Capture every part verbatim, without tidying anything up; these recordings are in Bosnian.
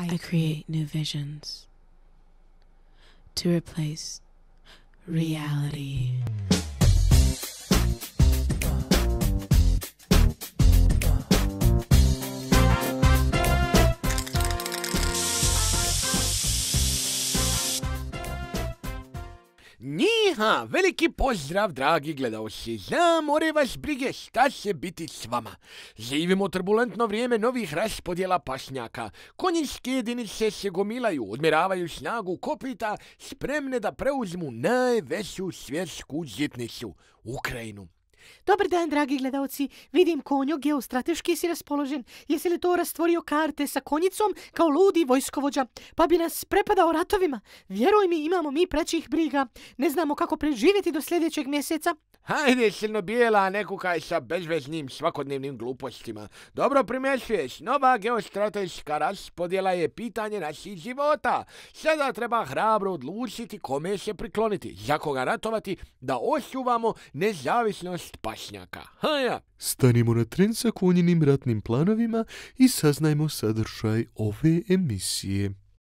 to create new visions, to replace reality. Njiha, veliki pozdrav, dragi gledalci. Znam, more vas brige šta će biti s vama. Živimo turbulentno vrijeme novih raspodjela pašnjaka. Konjske jedinice se gomilaju, odmjeravaju snagu kopita, spremne da preuzmu najveću svjetsku žitnicu, Ukrajinu. Dobar dan, dragi gledalci. Vidim, konjo, geostrateški si raspoložen. Jesi li to rastvorio karte sa konjicom kao ludi vojskovođa, pa bi nas prepadao ratovima? Vjeruj mi, imamo mi prećih briga. Ne znamo kako preživjeti do sljedećeg mjeseca. Hajde, Silno-bijela, ne kukaj sa bezveznim svakodnevnim glupostima. Dobro primjećuješ, nova geostrateška raspodjela je pitanje naših života. Sada treba hrabro odlučiti kome se prikloniti, za koga ratovati, da očuvamo nezavisnost pašnjaka. Haja! Stanimo na tren sa konjinim ratnim planovima i saznajmo sadržaj ove emisije.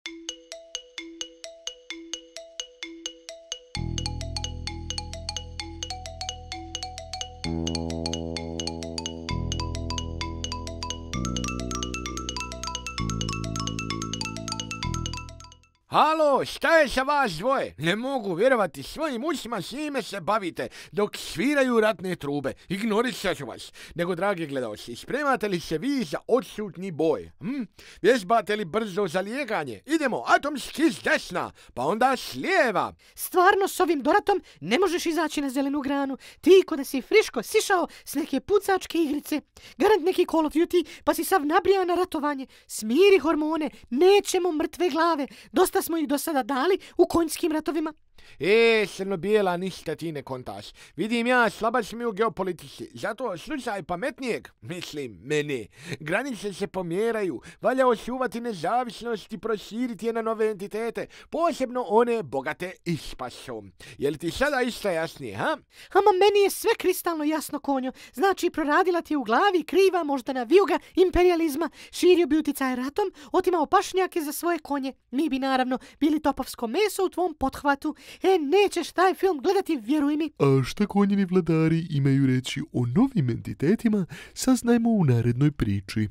Halo, šta je sa vas dvoje? Ne mogu vjerovati, svojim ušima s njime se bavite dok sviraju ratne trube. Ignorisat ću vas. Nego, dragi gledalci, spremate li se vi za odsutni boj? Hm? Vježbate li brzo za lijeganje? Idemo atomski s desna, pa onda s lijeva. Stvarno, s ovim doratom ne možeš izaći na zelenu granu. Ti ko da si friško sišao s neke pucačke igrice. Garant neki Call of Duty, pa si sav nabrijan na ratovanje. Smiri hormone, nećemo mrtve glave. Dosta smo ih do sada dali u konjskim ratovima. E, Silno-bijela, ništa ti ne kontaš. Vidim ja, slaba si mi u geopolitici. Zato slušaj pametnijeg, mislim, mene. Granice se pomjeraju, valja očuvati nezavisnost i proširiti je na nove entitete, posebno one bogate i s pasom. Je li ti sada isto jasnije, ha? Ama meni je sve kristalno jasno, konjo. Znači, proradila ti je u glavi kriva moždana vijuga imperializma, širio bi uticaj ratom, otimao pašnjake za svoje konje. Mi bi naravno bili topovsko meso u tvom pothvatu. E, nećeš taj film gledati, vjeruj mi. A šta konjini vladari imaju reći o novim entitetima, saznajmo u narednoj priči.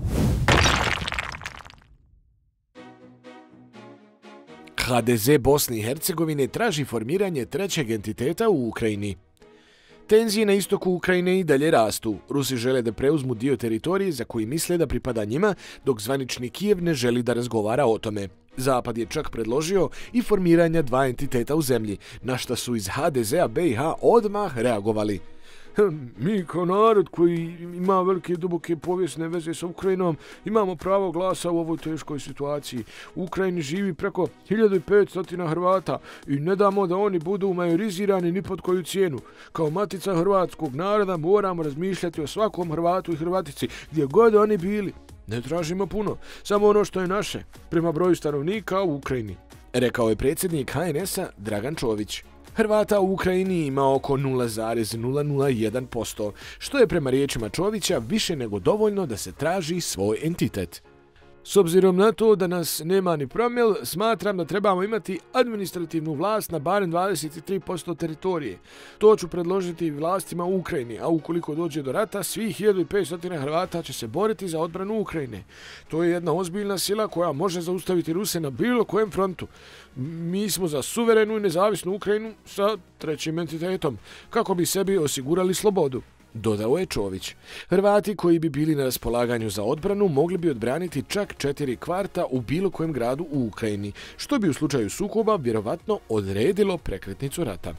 ha de ze Bosne i Hercegovine traži formiranje trećeg entiteta u Ukrajini. Tenzije na istoku Ukrajine i dalje rastu. Rusi žele da preuzmu dio teritorije za koji misle da pripada njima, dok zvanični Kijev ne želi da razgovara o tome. Zapad je čak predložio i formiranje dva entiteta u zemlji, na šta su iz ha de zea be i ha odmah reagovali. Mi kao narod koji ima velike duboke povijesne veze sa Ukrajinom imamo pravo glasa u ovoj teškoj situaciji. U Ukrajini živi preko hiljadu petsto Hrvata i ne damo da oni budu majorizirani ni pod koju cijenu. Kao matica hrvatskog naroda moramo razmišljati o svakom Hrvatu i Hrvatici gdje god oni bili. Ne tražimo puno, samo ono što je naše, prema broju stanovnika u Ukrajini, rekao je predsjednik ha en es a Dragan Čović. Hrvata u Ukrajini ima oko nula zarez nula nula jedan posto, što je prema riječima Čovića više nego dovoljno da se traži svoj entitet. S obzirom na to da nas nema ni promil, smatram da trebamo imati administrativnu vlast na barem dvadeset tri posto teritorije. To ću predložiti vlastima u Ukrajini, a ukoliko dođe do rata, svih hiljadu petsto Hrvata će se boriti za odbranu Ukrajine. To je jedna ozbiljna sila koja može zaustaviti Ruse na bilo kojem frontu. Mi smo za suverenu i nezavisnu Ukrajinu sa trećim entitetom, kako bi sebi osigurali slobodu, dodao je Čović. Hrvati koji bi bili na raspolaganju za odbranu mogli bi odbraniti čak četiri kvarta u bilo kojem gradu u Ukrajini, što bi u slučaju sukoba vjerovatno odredilo prekretnicu rata.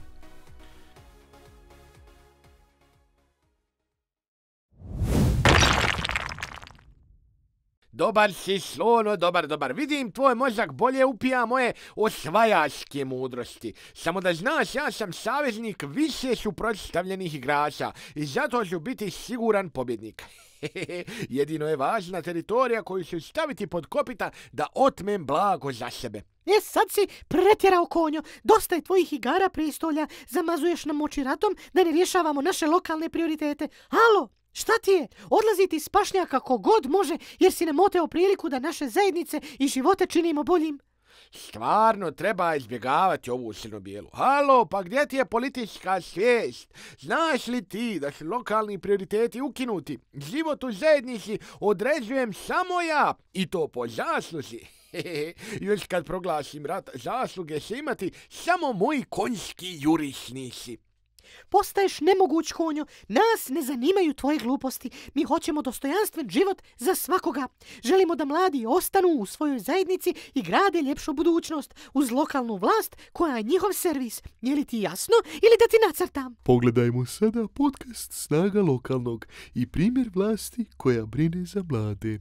Dobar si, Slono, dobar, dobar. Vidim, tvoj mozak bolje upija moje osvajačke mudrosti. Samo da znaš, ja sam saveznik više suprotstavljenih igrača i zato ću biti siguran pobjednik. Jedino je važna teritorija koju ću staviti pod kopita da otmem blago za sebe. E, sad si pretjerao, konjo. Dosta je tvojih igara prijestolja. Zamazuješ nam oči ratom da ne rješavamo naše lokalne prioritete. Halo, Šta ti je? Odlaziti iz pašnjaka kogod može jer si nam oteo priliku da naše zajednice i živote činimo boljim. Stvarno treba izbjegavati ovu crno-bijelu. Halo, pa gdje ti je politička svijest? Znaš li ti da su lokalni prioriteti ukinuti? Život u zajednici određujem samo ja i to po zasluzi. Još kad proglasim rat, zasluge će imati samo moji konjski jurišnici. Postaješ nemoguć, konjo. Nas ne zanimaju tvoje gluposti. Mi hoćemo dostojanstven život za svakoga. Želimo da mladi ostanu u svojoj zajednici i grade ljepšu budućnost uz lokalnu vlast koja je njihov servis. Je li ti jasno ili da ti nacrtam? Pogledajmo sada podcast Snaga lokalnog i primjer vlasti koja brine za mlade.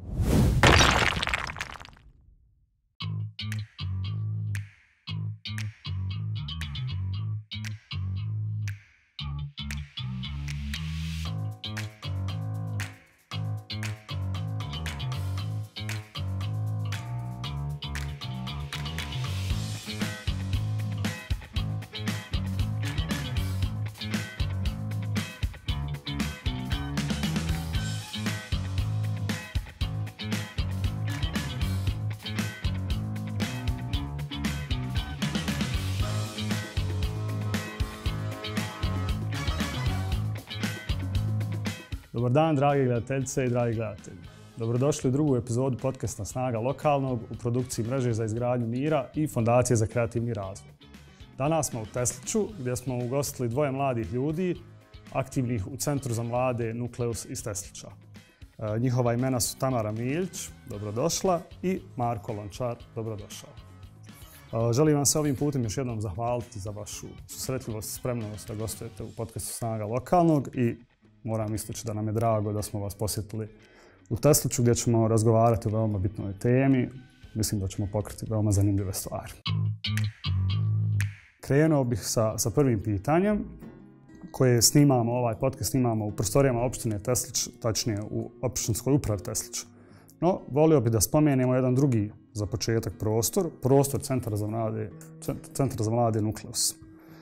Dobar dan, dragi gledateljice i dragi gledatelji. Dobrodošli u drugu epizodu podcasta Snaga lokalnog u produkciji Mreže za izgradnju mira i Fondacije za kreativni razvoj. Danas smo u Tesliću gdje smo ugostili dvoje mladih ljudi aktivnih u Centru za mlade Nukleus iz Teslića. E, njihova imena su Tamara Miljić, dobrodošla, i Marko Lončar, dobrodošao. E, želim vam se ovim putem još jednom zahvaliti za vašu susretljivost i spremnost da gostujete u podcastu Snaga lokalnog i moram istaći da nam je drago da smo vas posjetili u Tesliću gdje ćemo razgovarati o veoma bitnoj temi. Mislim da ćemo pokriti veoma zanimljive stvari. Krenuo bih sa, sa prvim pitanjem koje snimamo, ovaj podcast snimamo u prostorijama opštine Teslić, tačnije u opštinskoj upravi Teslić. No, volio bih da spomenemo jedan drugi za početak prostor, prostor Centra za mlade, Centra za mlade Nukleus.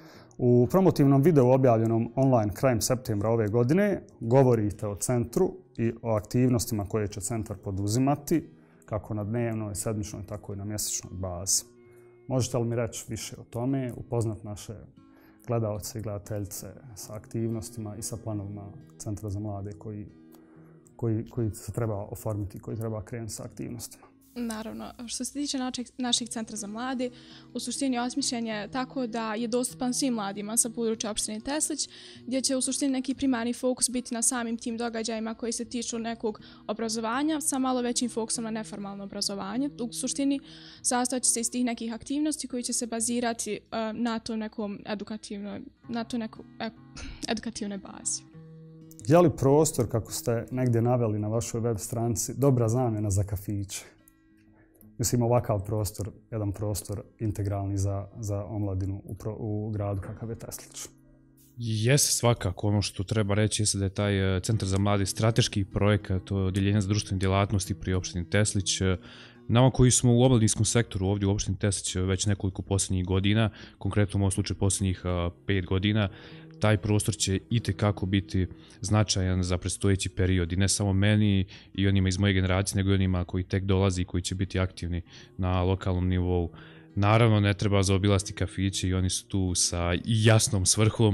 U promotivnom videu objavljenom online krajem septembra ove godine govorite o centru i o aktivnostima koje će centar poduzimati kako na dnevnoj, sedmičnoj, tako i na mjesečnoj bazi. Možete li mi reći više o tome, upoznat naše gledalce i gledateljice sa aktivnostima i sa planovima Centra za mlade koji, koji, koji se treba oformiti, koji treba krenuti sa aktivnostima? Naravno, što se tiče našeg, našeg Centra za mlade, u suštini osmišljen je tako da je dostupan svim mladima sa područja opštine Teslić, gdje će u suštini neki primarni fokus biti na samim tim događajima koji se tiču nekog obrazovanja sa malo većim fokusom na neformalno obrazovanje. U suštini sastoji se iz tih nekih aktivnosti koji će se bazirati uh, na to nekom edukativnoj, na to nekom eh, edukativnoj bazi. Je li prostor, kako ste negdje naveli na vašoj web stranici, dobra zamjena za kafiće? Mislim, ovakav prostor, jedan prostor integralni za, za omladinu u, pro, u gradu kakav je Teslić. Jeste svakako. Ono što treba reći je da je taj Centar za mlade strateški projekat odjeljenja za društvene djelatnosti pri opštini Teslić. Nama koji smo u omladinskom sektoru ovdje u opštini Teslić već nekoliko posljednjih godina, konkretno u ovom slučaju posljednjih pet godina, taj prostor će itekako biti značajan za predstojeći period i ne samo meni i onima iz moje generacije, nego i onima koji tek dolazi i koji će biti aktivni na lokalnom nivou. Naravno, ne treba zaobilasti kafiće i oni su tu sa jasnom svrhom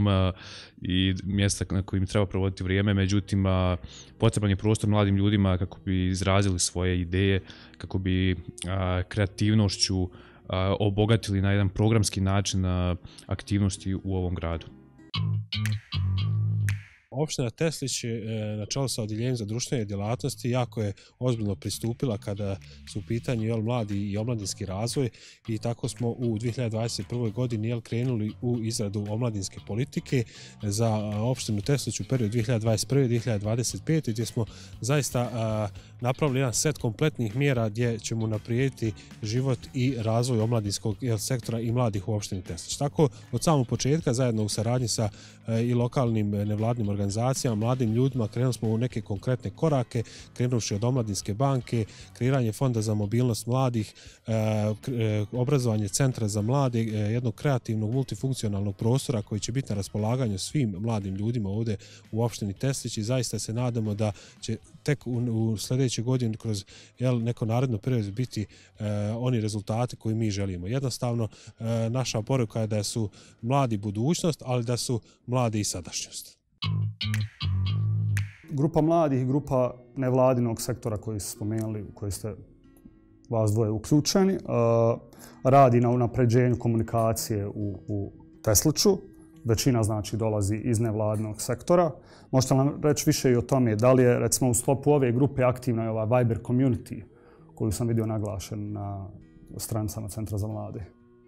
i mjesta na kojim treba provoditi vrijeme, međutim, potreban je prostor mladim ljudima kako bi izrazili svoje ideje, kako bi kreativnošću obogatili na jedan programski način aktivnosti u ovom gradu. Opština Teslić je na čelu sa odjeljenjem za društvene djelatnosti jako je ozbiljno pristupila kada su u pitanju jel, mladi i omladinski razvoj i tako smo u dvije hiljade dvadeset prve. godini jel, krenuli u izradu omladinske politike za opštinu Teslić u periodu dvije hiljade dvadeset prve. do dvije hiljade dvadeset pete. gdje smo zaista a, napravili jedan set kompletnih mjera gdje ćemo unaprijediti život i razvoj omladinskog jel, sektora i mladih u opštini Teslić. Tako od samog početka zajedno u saradnji sa a, i lokalnim nevladnim organizacijama organizacijama, mladim ljudima, krenuli smo u neke konkretne korake, krenuši od Omladinske banke, kreiranje fonda za mobilnost mladih, obrazovanje centra za mlade, jednog kreativnog multifunkcionalnog prostora koji će biti na raspolaganju svim mladim ljudima ovdje u opštini Teslić i zaista se nadamo da će tek u, u sljedećoj godini kroz jel, neko naredno period biti e, oni rezultati koji mi želimo. Jednostavno, e, naša poruka je da su mladi budućnost, ali da su mladi i sadašnjost. Grupa mladih i grupa nevladinog sektora koji ste spomenuli, u koji ste vas dvoje uključeni, e, radi na unapređenju komunikacije u, u Tesliću. Većina znači dolazi iz nevladinog sektora. Možete nam reći više i o tome da li je recimo u sklopu ove grupe aktivna je ova Viber community koju sam vidio naglašen na stranicama Centra za mlade?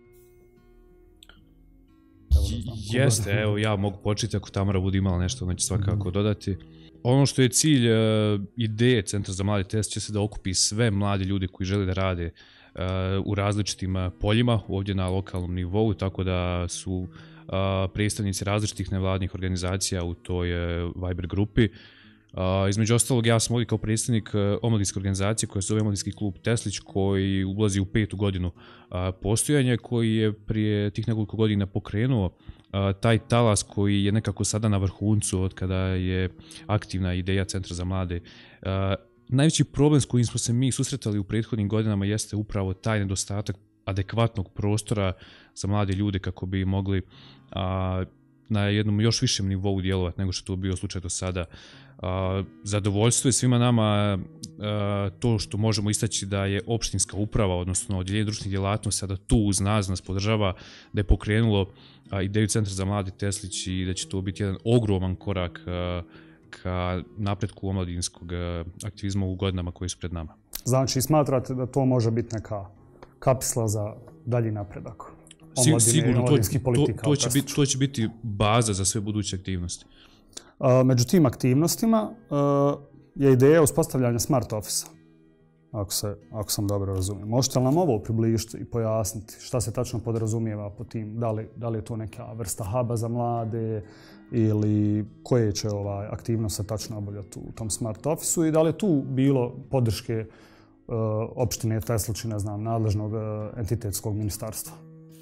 Jeste, evo ja mogu početi ako Tamara bude imala nešto, ona će svakako dodati. Ono što je cilj uh, ideje Centra za mlade Teslić će se da okupi sve mladi ljudi koji žele da rade uh, u različitim uh, poljima ovdje na lokalnom nivou, tako da su uh, predstavnici različitih nevladnih organizacija u toj uh, Viber grupi. Uh, između ostalog, ja sam ovdje kao predstavnik uh, omladinske organizacije koja se zove Omladinski klub Teslić, koji ulazi u petu godinu uh, postojanja, koji je prije tih nekoliko godina pokrenuo uh, taj talas koji je nekako sada na vrhuncu od kada je aktivna ideja Centra za mlade. Uh, najveći problem s kojim smo se mi susretali u prethodnim godinama jeste upravo taj nedostatak adekvatnog prostora za mlade ljude kako bi mogli uh, na jednom još višem nivou djelovati nego što to bio slučaj do sada. Uh, zadovoljstvo je svima nama uh, to što možemo istaći da je opštinska uprava, odnosno odjeljenje društvenih djelatnosti, sada tu uz nas, nas podržava, da je pokrenulo uh, ideju Centra za mlade Teslić i da će to biti jedan ogroman korak uh, ka napretku omladinskog uh, aktivizma u godinama koji su pred nama. Znači, smatrate da to može biti neka kapisla za dalji napredak? Omladine, sigurno, to, to, to, će biti, to će biti baza za sve buduće aktivnosti. Uh, među tim aktivnostima uh, je ideja uspostavljanja smart office, ako, se, ako sam dobro razumijem. Možete li nam ovo približiti i pojasniti šta se tačno podrazumijeva po tim? Da li, da li je to neka vrsta huba za mlade ili koje će ovaj, aktivnost se tačno obavljati u tom smart officeu i da li je tu bilo podrške uh, opštine Teslić, ne znam, nadležnog uh, entitetskog ministarstva?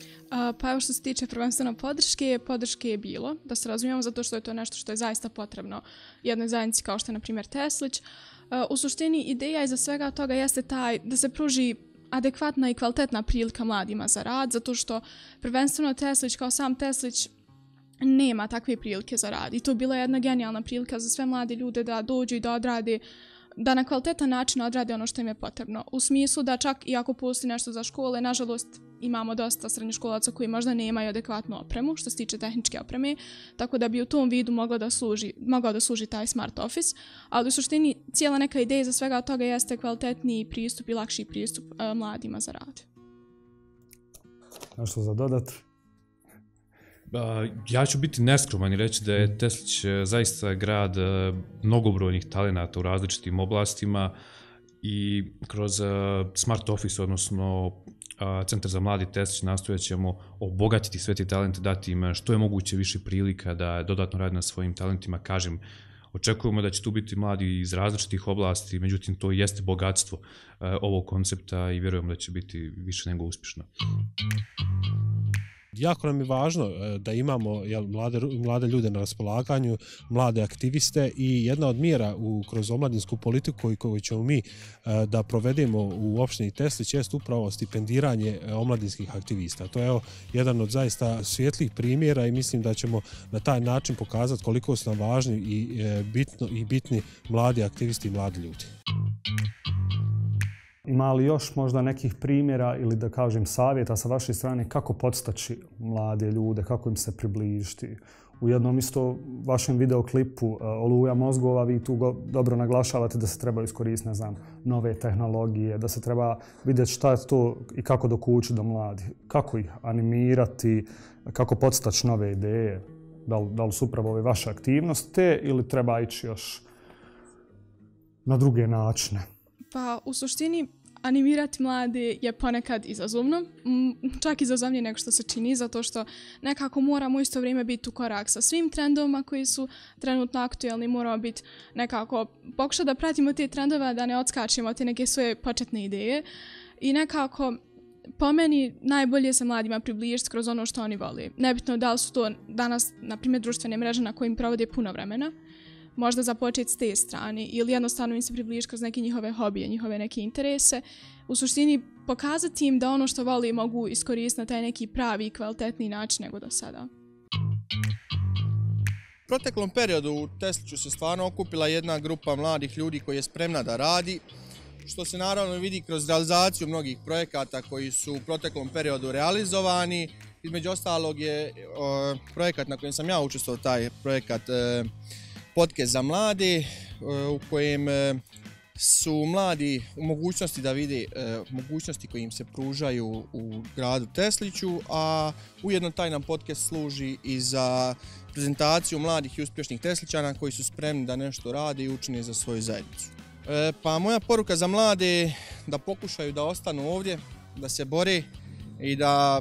Pa evo što se tiče prvenstveno podrške, podrške je bilo, da se razumijemo, zato što je to nešto što je zaista potrebno jednoj zajednici kao što je na primjer Teslić. U suštini ideja iza svega toga jeste taj da se pruži adekvatna i kvalitetna prilika mladima za rad, zato što prvenstveno Teslić kao sam Teslić nema takve prilike za rad. I to je bila jedna genijalna prilika za sve mlade ljude da dođu i da odrade, da na kvalitetan način odrade ono što im je potrebno. U smislu da čak i ako postoji nešto za škole, nažalost imamo dosta srednjoškolaca koji možda nemaju adekvatnu opremu što se tiče tehničke opreme, tako da bi u tom vidu moglo da služi, mogao da služi taj smart office, ali u suštini cijela neka ideja za svega toga jeste kvalitetniji pristup i lakši pristup uh, mladima za rad. Nešto za dodat? Ja ću biti neskroman i reći da je Teslić zaista grad mnogobrojnih talenata u različitim oblastima i kroz smart office, odnosno Centar za mladi Teslić, nastojat ćemo obogatiti sve te talente, dati im što je moguće više prilika da dodatno radi na svojim talentima. Kažem, očekujemo da će tu biti mladi iz različitih oblasti, međutim to jeste bogatstvo ovog koncepta i vjerujemo da će biti više nego uspješno. Jako nam je važno da imamo jel, mlade, mlade ljude na raspolaganju, mlade aktiviste i jedna od mjera u, kroz omladinsku politiku koju, koju ćemo mi da provedemo u opštini Teslić jest upravo stipendiranje omladinskih aktivista. To je evo, jedan od zaista svjetlih primjera i mislim da ćemo na taj način pokazati koliko su nam važni i, bitno, i bitni mladi aktivisti i mladi ljudi. Ima li još možda nekih primjera ili da kažem savjeta sa vaše strane kako podstaći mlade ljude, kako im se približiti? U jednom isto vašem videoklipu Oluja mozgova vi tu go, dobro naglašavate da se treba iskoristiti, ne znam, nove tehnologije, da se treba vidjeti šta je to i kako dokući do mladih. Kako ih animirati, kako podstaći nove ideje? Da li, da li su upravo ove vaše aktivnosti te ili treba ići još na druge načine? Pa u suštini animirati mlade je ponekad izazovno, čak izazovnije nego što se čini, zato što nekako moramo isto vrijeme biti u korak sa svim trendovima koji su trenutno aktuelni, moramo biti nekako, pokušati da pratimo te trendove, da ne odskačemo te neke svoje početne ideje i nekako po meni najbolje se mladima približiti kroz ono što oni vole. Nebitno da li su to danas, na primjer, društvene mreže na kojim provode puno vremena, možda započeti s te strane ili jednostavno im se približiti kroz neke njihove hobije, njihove neke interese. U suštini pokazati im da ono što vole mogu iskoristiti na taj neki pravi i kvalitetniji način nego do sada. U proteklom periodu u Tesliću se stvarno okupila jedna grupa mladih ljudi koji je spremna da radi, što se naravno vidi kroz realizaciju mnogih projekata koji su u proteklom periodu realizovani. Između ostalog je o, projekat na kojem sam ja učestvovao, taj projekat e, Podcast za mlade, e, u kojem e, su mladi u mogućnosti da vide e, mogućnosti koje im se pružaju u gradu Tesliću, a ujedno taj nam podcast služi i za prezentaciju mladih i uspješnih Teslićana koji su spremni da nešto rade i učine za svoju zajednicu. E, pa moja poruka za mlade je da pokušaju da ostanu ovdje, da se bore i da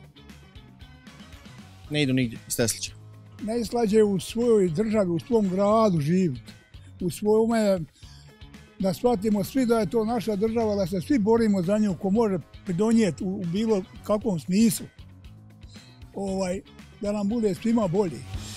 ne idu nigdje iz Teslića. Najslađe u svojoj državi, u svom gradu živjeti, u svome, da shvatimo svi da je to naša država, da se svi borimo za nju ko može pridonijeti u, u bilo kakvom smislu, ovaj, da nam bude svima bolje.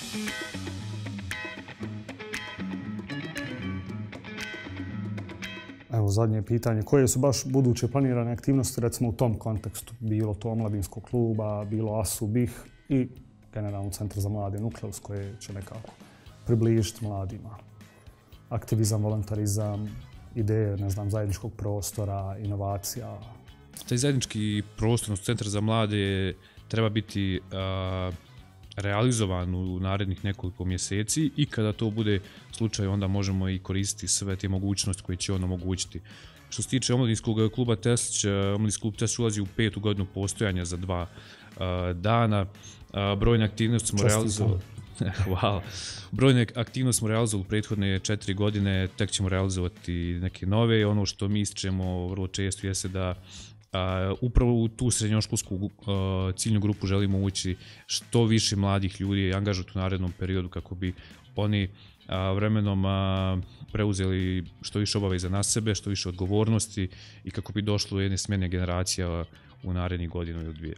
Evo zadnje pitanje, koje su baš buduće planirane aktivnosti recimo u tom kontekstu? Bilo to omladinskog kluba, bilo A S U, B I H i generalno Centar za mlade Nukleus koje će nekako približiti mladima. Aktivizam, volontarizam, ideje, ne znam, zajedničkog prostora, inovacija. Taj zajednički prostor Centar za mlade treba biti a, realizovan u narednih nekoliko mjeseci i kada to bude slučaj onda možemo i koristiti sve te mogućnosti koje će on omogućiti. Što se tiče omladinskog kluba Teslić, omladinski klub Teslić ulazi u petu godinu postojanja za dva uh, dana. Uh, brojne aktivnosti smo realizovali. Hvala. Brojne aktivnosti smo realizovali u prethodne četiri godine, tek ćemo realizovati neke nove. Ono što mi ističemo vrlo često jeste da Uh, upravo u tu srednjoškolsku uh, ciljnu grupu želimo ući što više mladih ljudi angažovati u narednom periodu kako bi oni uh, vremenom uh, preuzeli što više obaveza na sebe, što više odgovornosti i kako bi došlo jedne smjene generacija u narednih godinu ili dvije.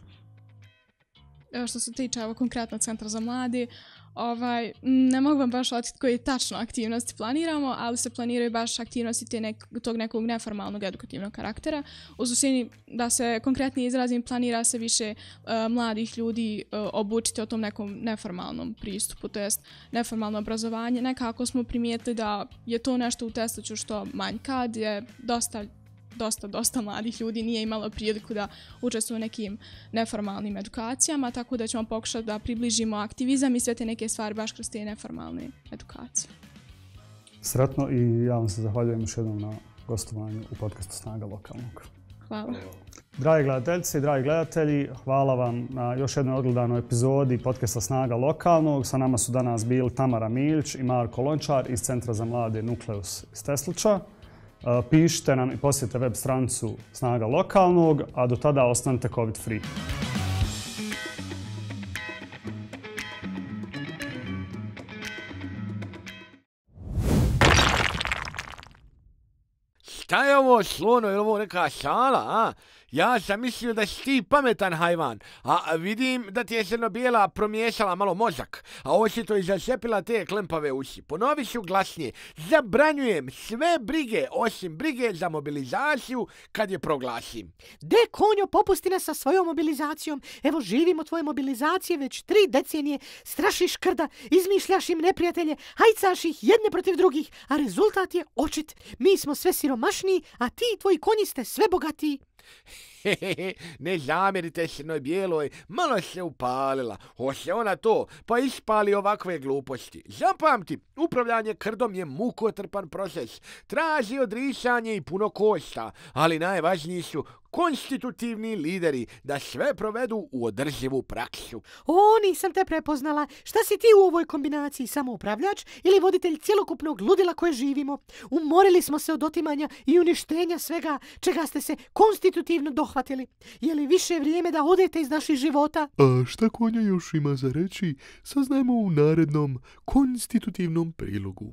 Evo što se tiče evo, konkretno Centra za mlade, ovaj, ne mogu vam baš otkriti koje tačno aktivnosti planiramo, ali se planiraju baš aktivnosti te nek, tog nekog neformalnog edukativnog karaktera. U suštini, da se konkretnije izrazim, planira se više uh, mladih ljudi uh, obučiti o tom nekom neformalnom pristupu, to jest neformalno obrazovanje. Nekako smo primijetili da je to nešto u Tesliću što manjka, gdje dosta dosta, dosta mladih ljudi nije imalo priliku da učestvuju u nekim neformalnim edukacijama, tako da ćemo pokušati da približimo aktivizam i sve te neke stvari baš kroz te neformalne edukacije. Sretno i ja vam se zahvaljujem još jednom na gostovanju u podcastu Snaga lokalnog. Hvala. Dragi gledateljice i dragi gledatelji, hvala vam na još jednoj odgledanoj epizodi podcasta Snaga lokalnog. Sa nama su danas bili Tamara Miljić i Marko Lončar iz Centra za mlade Nukleus iz Teslića. Pišite nam i posjetite web stranicu Snaga lokalnog, a do tada ostanite COVID free. Šta je ovo slono, je ovo neka šala, a? Ja sam mislio da si ti pametan hajvan, a vidim da ti je crno-bijela promiješala malo mozak, a očito i začepila te klempave uši. Ponovi ću glasnije, zabranjujem sve brige osim brige za mobilizaciju kad je proglasim. De konjo, popusti nas sa svojom mobilizacijom. Evo živimo tvoje mobilizacije već tri decenije, strašiš krda, izmišljaš im neprijatelje, hajcaš ih jedne protiv drugih, a rezultat je očit. Mi smo sve siromašniji, a ti i tvoji konji ste sve bogatiji. Hehehe, ne zamjerite crno-bijeloj, malo se upalila. Hoće ona to, pa ispali ovakve gluposti. Zapamti, upravljanje krdom je mukotrpan proces. Traži odricanje i puno košta, ali najvažniji su konstitutivni lideri da sve provedu u održivu praksu. O, nisam te prepoznala. Šta si ti u ovoj kombinaciji, samoupravljač ili voditelj cjelokupnog ludila koje živimo? Umorili smo se od otimanja i uništenja svega čega ste se konstitutivno dohvatili. Je li više vrijeme da odete iz naših života? A šta konja još ima za reći, saznajmo u narednom konstitutivnom prilogu.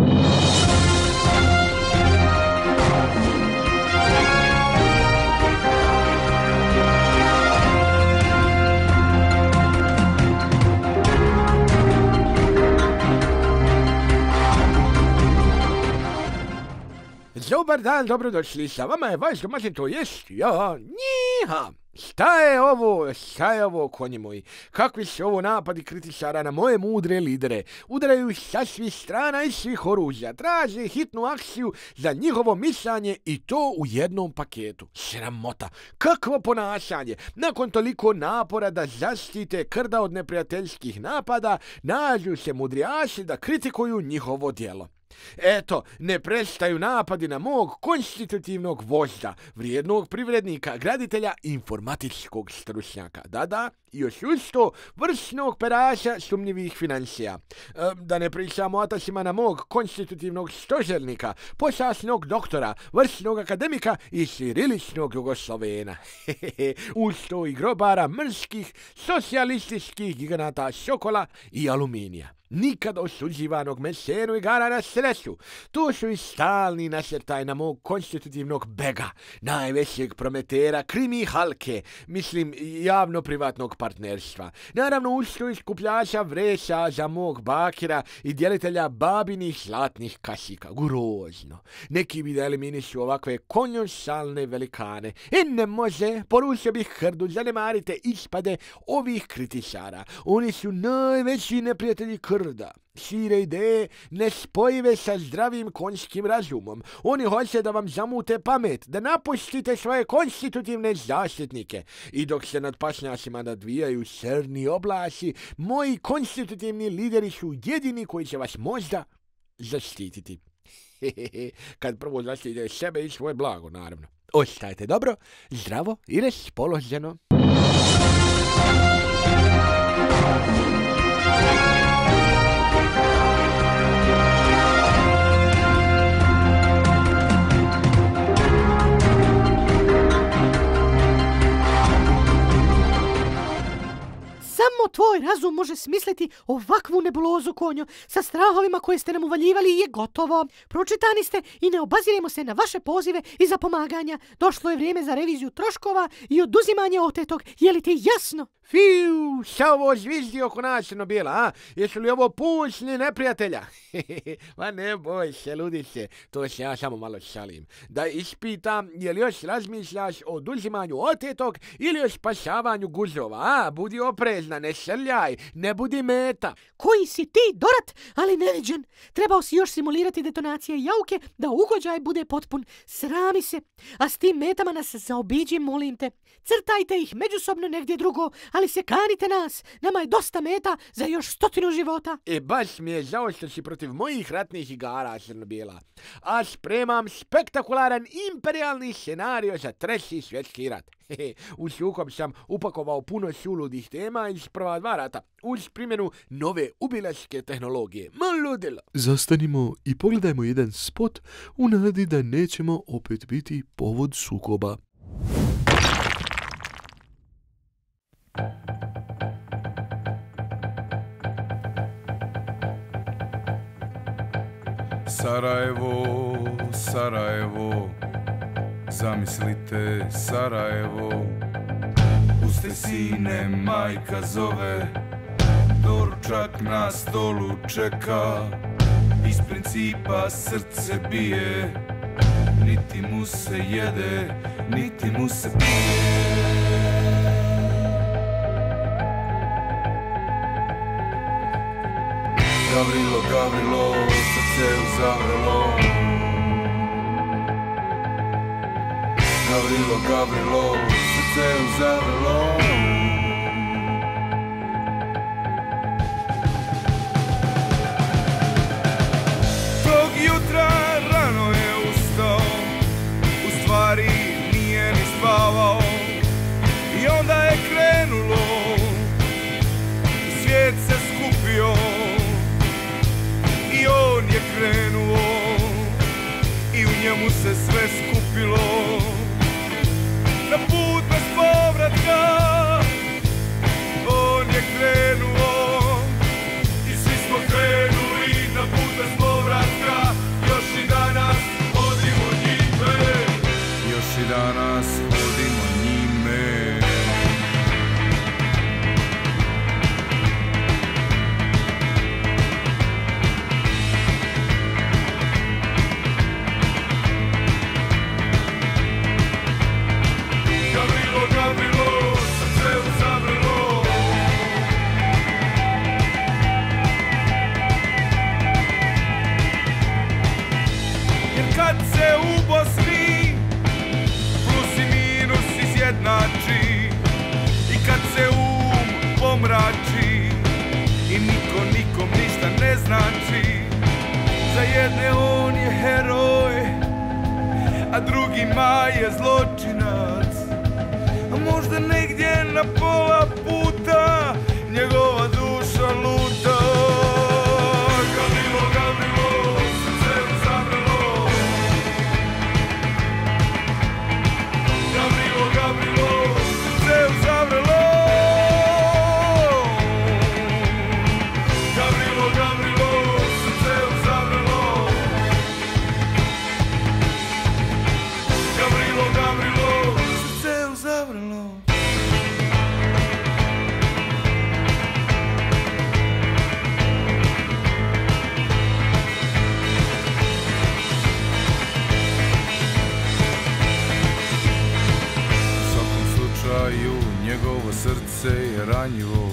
Dobar dan, dobrodošli, sa vama je vaš domaćin, to jest ja, njiha. Šta je ovo, šta je ovo, konji moji? Kakvi su ovo napadi kritičara na moje mudre lidere? Udaraju sa svih strana i svih oružja, traže hitnu akciju za njihovo mišljanje i to u jednom paketu. Sramota, kakvo ponašanje! Nakon toliko napora da zaštite krda od neprijateljskih napada, nađu se mudrijaši da kritikuju njihovo djelo. Eto, ne prestaju napadi na mog konstitutivnog vođa, vrijednog privrednika, graditelja, informatičkog stručnjaka. Da, da, još usto vrsnog peraša sumnjivih financija. E, da ne pričamo o atasima na mog konstitutivnog stožernika, posasnog doktora, vrsnog akademika i siriličnog Jugoslovena. Usto i grobara mrskih, socijalističkih giganata šokola i aluminija. Nikad osuđivanog mesenu igara na sreću. Tu su i stalni nasrtaj na mog konstitutivnog bega, najvećeg prometera krimi halke, mislim javno-privatnog partnerstva. Naravno usto i skupljača vreća za mog bakira i djelitelja babinih zlatnih kasika. Grozno. Neki bi da eliminišu ovakve konjusalne velikane. I ne može, poručio bih hrdu, zanemarite ispade ovih kritičara. Oni su najveći neprijatelji krda. Šire ideje nespojive sa zdravim konjskim razumom. Oni hoće da vam zamute pamet, da napustite svoje konstitutivne zaštitnike. I dok se nad pašnjacima nadvijaju crni oblasi, moji konstitutivni lideri su jedini koji će vas možda zaštititi. Kad prvo zaštite sebe i svoje blago, naravno. Ostajte dobro, zdravo i raspoloženo. Samo tvoj razum može smisliti ovakvu nebulozu, konjo. Sa strahovima koje ste nam uvaljivali je gotovo. Pročitani ste i ne obaziremo se na vaše pozive i za pomaganja. Došlo je vrijeme za reviziju troškova i oduzimanje otetog. Je li ti jasno? Fiu, šta ovo zvizdi oko nas crno-bijela, a? Jesu li ovo pušni neprijatelja? Ma ne boj se, ludice, to se ja samo malo šalim. Da ispitam, je li još razmišljaš o oduzimanju otetog ili o spašavanju guzova, a? Budi oprezna, ne srljaj, ne budi meta. Koji si ti, Dorat, ali neviđen. Trebao si još simulirati detonacije jauke da ugođaj bude potpun. Srami se. A s tim metama nas zaobiđi, molim te. Crtajte ih međusobno negdje drugo, ali se kanite nas. Nama je dosta meta za još stotinu života. E, baš mi je žao što si protiv mojih ratnih igara, crno-bijela. A spremam spektakularan imperialni scenario za treći svjetski rat. U sukob sam upakovao puno suludih tema iz prva dva rata, uz primjenu nove ubilačke tehnologije. Maludilo! Zastanimo i pogledajmo jedan spot u nadi da nećemo opet biti povod sukoba. Sarajevo, Sarajevo, zamislite Sarajevo. Puste sine, majka zove, doručak na stolu čeka. Iz principa srce bije, niti mu se jede, niti mu se pije. Gavrilo, Gavrilo, srce uzavrelo. Gavrilo, Gavrilo, srce uzavrelo. Tog jutra rano je ustao, u stvari nije ni spavao. mu se sve skupilo na put bez povratka. On je krenuo i svi smo krenuli na put bez povratka. Još i danas hodimo njime, još i danas hodimo njime. Gavrilo, Gavrilo, srce uzavrlo. Jer kad se u Bosni plus i minus izjednači i kad se um pomrači i niko nikom ništa ne znači, za jedne on je heroj, a drugima je zločinac. A možda negdje na pola puta njegova duša luta. Gavrilo, Gavrilo, srce uzavrlo. Gavrilo, Gavrilo, srce uzavrlo. Gavrilo, Gavrilo, srce uzavrlo. Gavrilo, Gavrilo, srce uzavrlo. U svakom slučaju njegovo srce je ranjivo.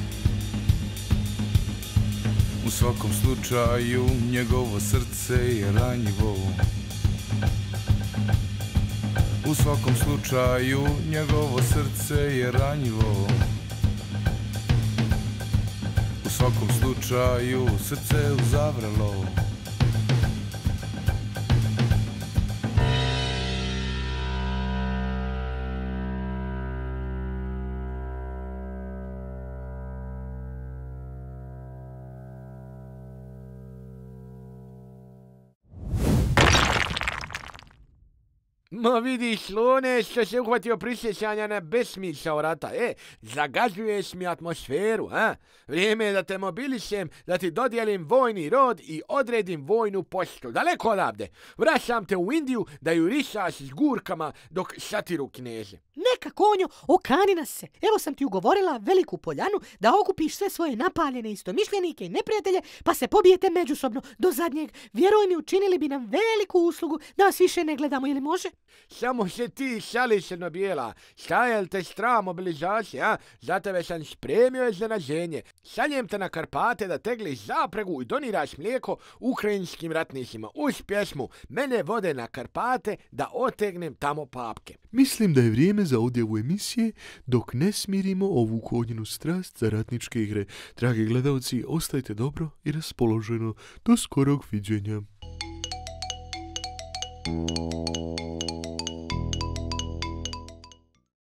U svakom slučaju njegovo srce je ranjivo. U svakom slučaju njegovo srce je ranjivo. U svakom slučaju srce uzavrlo. Ma vidiš, Lune, što se uhvatio prisjećanja na besmisao rata. E, zagađuješ mi atmosferu, a? Vrijeme je da te mobilišem, da ti dodijelim vojni rod i odredim vojnu postu. Daleko odavde. Vraćam te u Indiju da jurišaš s gurkama dok satiru Kineze. Neka, konjo, okani nas se. Evo sam ti ugovorila Veliku Poljanu da okupiš sve svoje napaljene istomišljenike i neprijatelje, pa se pobijete međusobno do zadnjeg. Vjeruj mi, učinili bi nam veliku uslugu da vas više ne gledamo, ili može? Samo se ti šali, crno-bijela. Šta je li te strah mobilizacije, a? Za tebe sam spremio iznenađenje. Šaljem te na Karpate da tegliš zapregu i doniraš mlijeko ukrajinskim ratnicima uz pjesmu Mene vode na Karpate da otegnem tamo papke. Mislim da je vrijeme za odjavu emisije dok ne smirimo ovu konjinu strast za ratničke igre. Dragi gledalci, ostajte dobro i raspoloženo. Do skorog viđenja.